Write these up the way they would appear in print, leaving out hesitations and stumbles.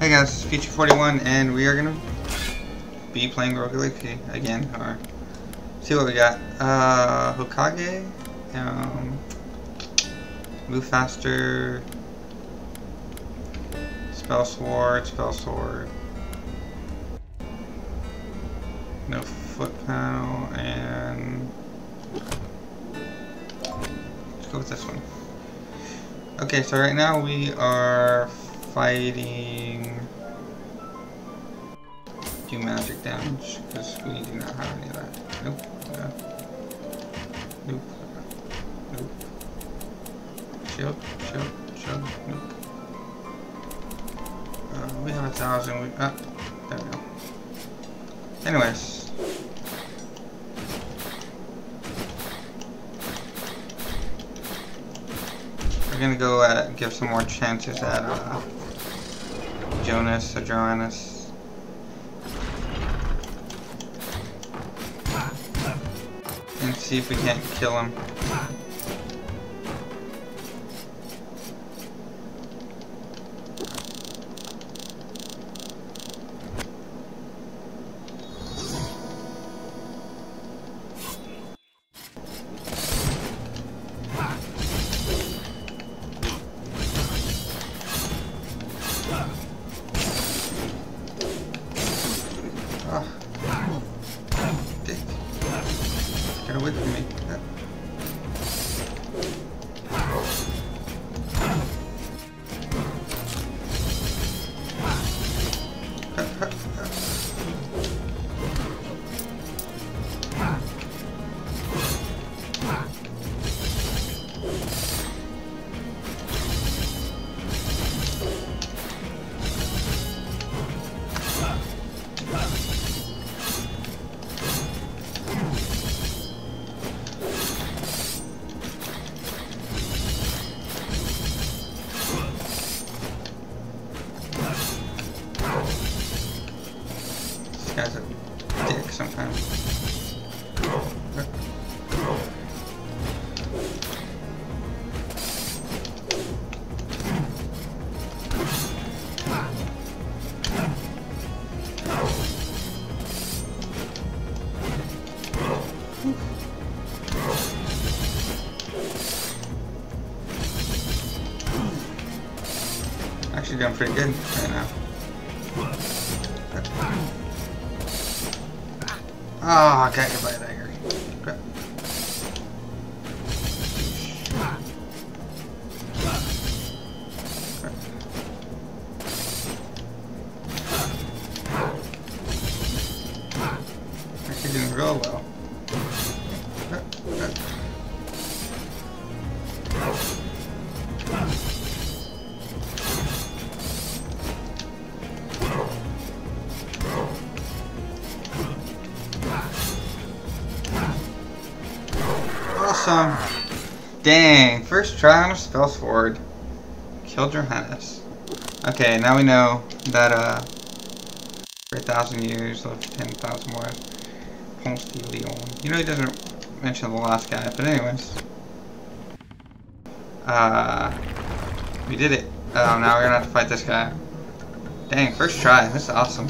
Hey guys, Future41, and we are gonna be playing Rogue Legacy again, or see what we got. Hokage, move faster, spell sword, no foot panel, and let's go with this one. Okay, so right now we are fighting do magic damage because we do not have any of that. Nope. Nope. Nope. Shield. Nope. We have 1,000. There we go. Anyways. We're gonna go give some more chances at Jonas or Joannis. And see if we can't kill him. Get away from me. This guy's a dick sometimes. Actually doing pretty good right now. Oh, I got hit by a dagger. Okay. Actually doing real well. Awesome. Dang, first try on a spell sword. Killed Johannes. Okay, now we know that for 1,000 years, live 10,000 more. Ponce de Leon. You know he doesn't mention the last guy, but anyways. We did it. Now we're gonna have to fight this guy. Dang, first try. This is awesome.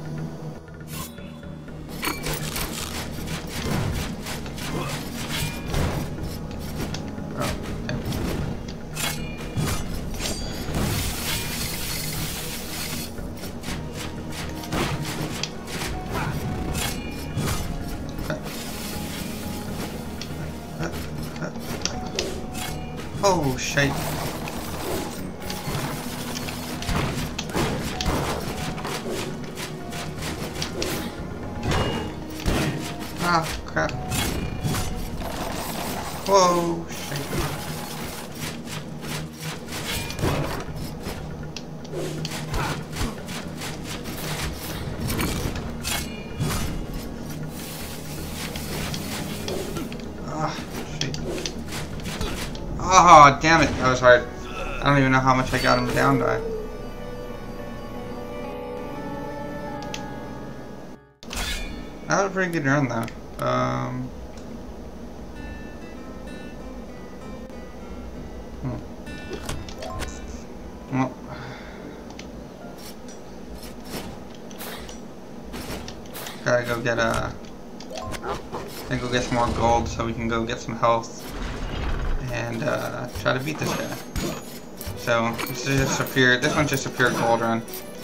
Oh, shit. Ah, crap. Whoa, shit. Ah, shit. Oh, damn it. That was hard. I don't even know how much I got him down by. That was a pretty good run, though. Well, Gotta go get some more gold so we can go get some health and try to beat this guy. So this one's just a pure gold run.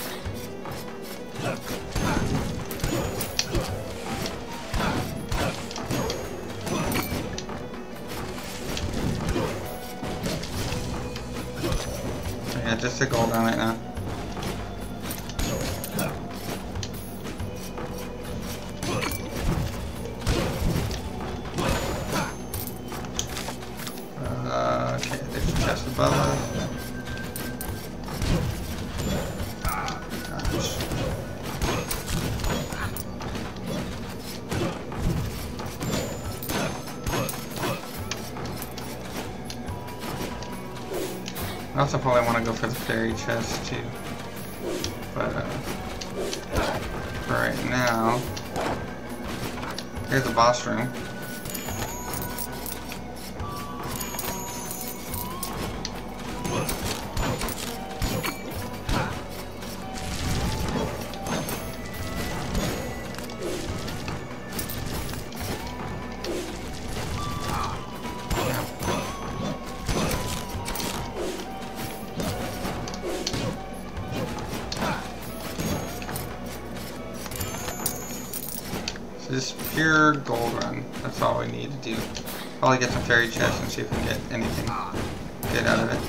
Yeah, just a gold run right now. Okay, there's a chest above us. Gosh. I also probably want to go for the fairy chest too, but for right now, here's the boss room. So this is pure gold run. That's all we need to do. Probably get some fairy chests and see if we can get anything good out of it.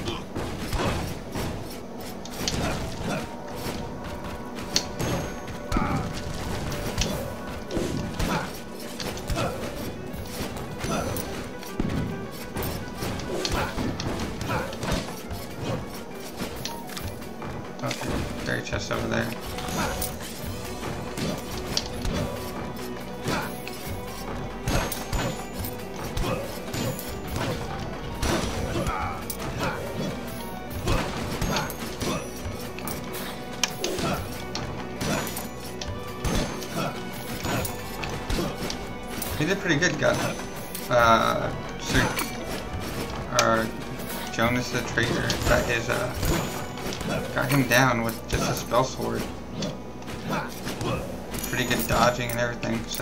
Okay, fairy chest over there. He did pretty good, got Jonas the Traitor got him down with just a spell sword. Pretty good dodging and everything, so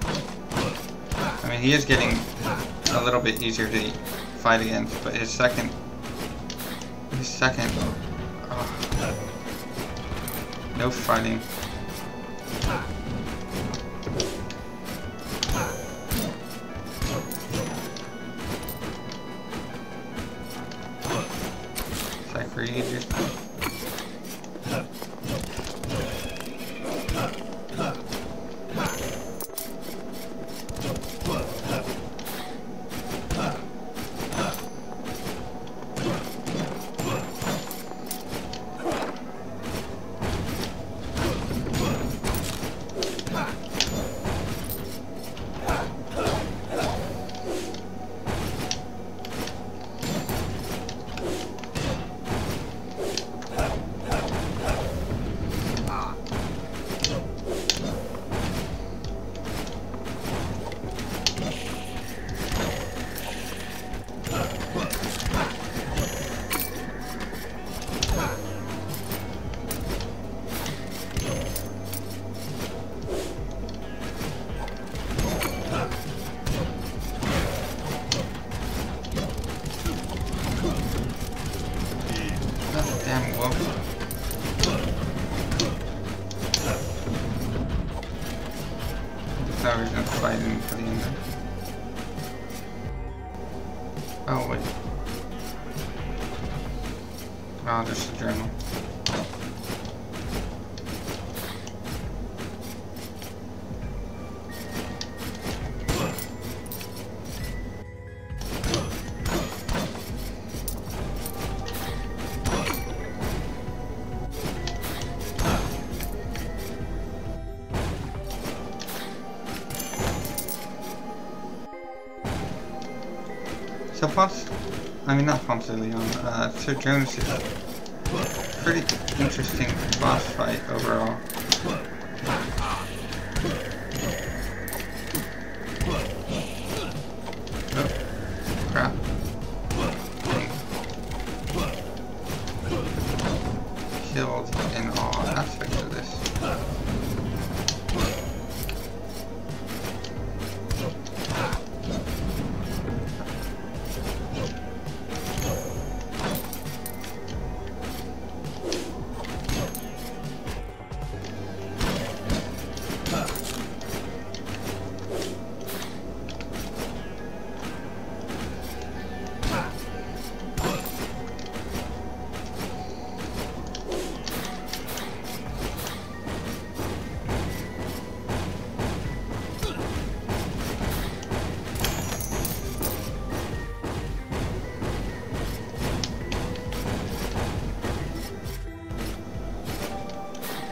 I mean he is getting a little bit easier to fight against, but his second no fighting. Easier. Damn wolf. Now we're gonna fight him for the end. Oh wait. Oh, just a journal. So not Ponce de Leon, Sir Jonas is a pretty interesting boss fight overall. Oh, crap. Killed in all aspects of this.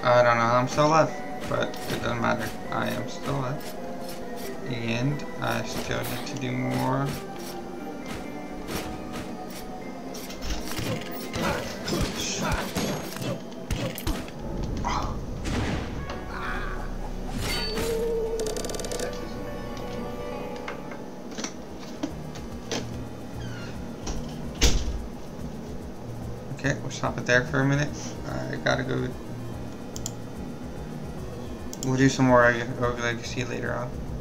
I don't know how I'm still alive, but it doesn't matter. I am still alive. And I still need to do more. Okay, we'll stop it there for a minute. I gotta go. We'll do some more Rogue Legacy later on.